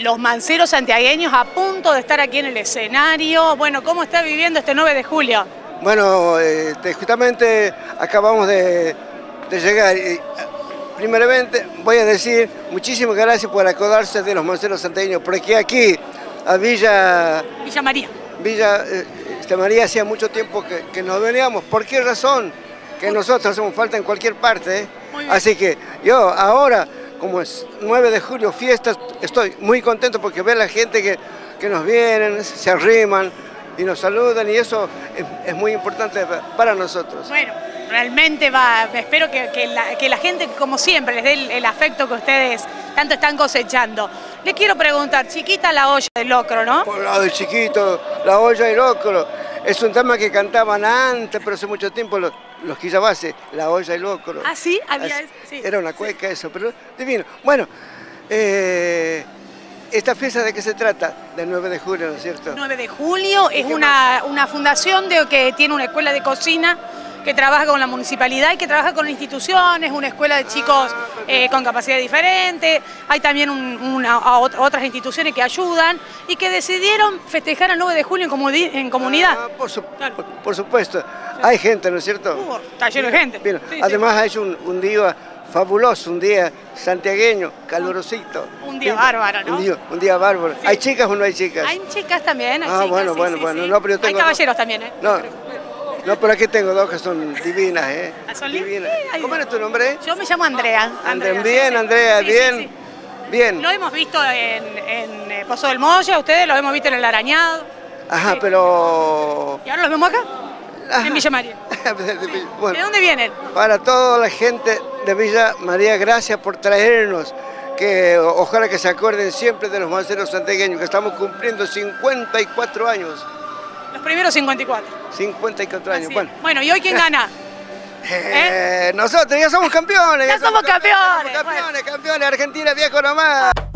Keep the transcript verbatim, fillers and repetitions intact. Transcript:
los manceros santiagueños a punto de estar aquí en el escenario. Bueno, ¿cómo está viviendo este nueve de julio? Bueno, este, justamente acabamos de, de llegar. Y, primeramente voy a decir muchísimas gracias por acordarse de los manceros santiagueños, porque aquí, a Villa... Villa María. Villa este, María hacía mucho tiempo que, que nos veníamos. ¿Por qué razón? Que nosotros hacemos falta en cualquier parte. ¿eh? Así que yo ahora, como es nueve de julio, fiesta, estoy muy contento porque veo a la gente que, que nos vienen, se arriman y nos saludan, y eso es, es muy importante para nosotros. Bueno, realmente va, espero que, que, la, que la gente, como siempre, les dé el, el afecto que ustedes tanto están cosechando. Le quiero preguntar, chiquita la olla de locro, ¿no? Por lado de chiquito, la olla de locro. Es un tema que cantaban antes, pero hace mucho tiempo los, los quillabases, la olla y locro. ¿Ah, sí? Había, Así, sí. Era una cueca eso, pero divino. Bueno, eh, ¿esta fiesta de qué se trata? Del nueve de julio, ¿no es cierto? nueve de julio es una, una fundación de, que tiene una escuela de cocina que trabaja con la municipalidad y que trabaja con instituciones, una escuela de chicos ah, eh, con capacidad diferente. Hay también un, una, a otras instituciones que ayudan y que decidieron festejar el nueve de julio en, en comunidad. Ah, por, su, claro. por, por supuesto. Sí. Hay gente, ¿no es cierto? Uh, está lleno de gente. Bien. Sí, Además sí. ha hecho un, un día fabuloso, un día santiagueño, calurosito. Un día bárbaro, ¿no? Un día, un día bárbaro. Sí. ¿Hay chicas o no hay chicas? Hay chicas también, hay ah, chicas, bueno, sí, bueno, sí, bueno. Sí. No, pero yo tengo hay caballeros también, ¿eh? No. No, pero aquí tengo dos que son divinas, ¿eh? ¿Son divinas? Sí, ¿Cómo es tu nombre? Yo me llamo Andrea. Andrea. Bien, Andrea, sí, bien. Sí, sí. Bien. Lo hemos visto en, en Pozo del Moya, ustedes lo hemos visto en el Arañado. Ajá, sí. pero... ¿Y ahora los vemos acá? Ajá. En Villa María. Bueno, ¿de dónde vienen? Para toda la gente de Villa María, gracias por traernos. Que ojalá que se acuerden siempre de los manceros santiagueños, que estamos cumpliendo cincuenta y cuatro años. Los primeros cincuenta y cuatro. cincuenta y cuatro años, bueno. Bueno, ¿y hoy quién gana? Eh, ¿Eh? Nosotros ya somos campeones. Ya, ya somos, somos campeones. campeones, campeones, bueno. campeones, Argentina, viejo nomás.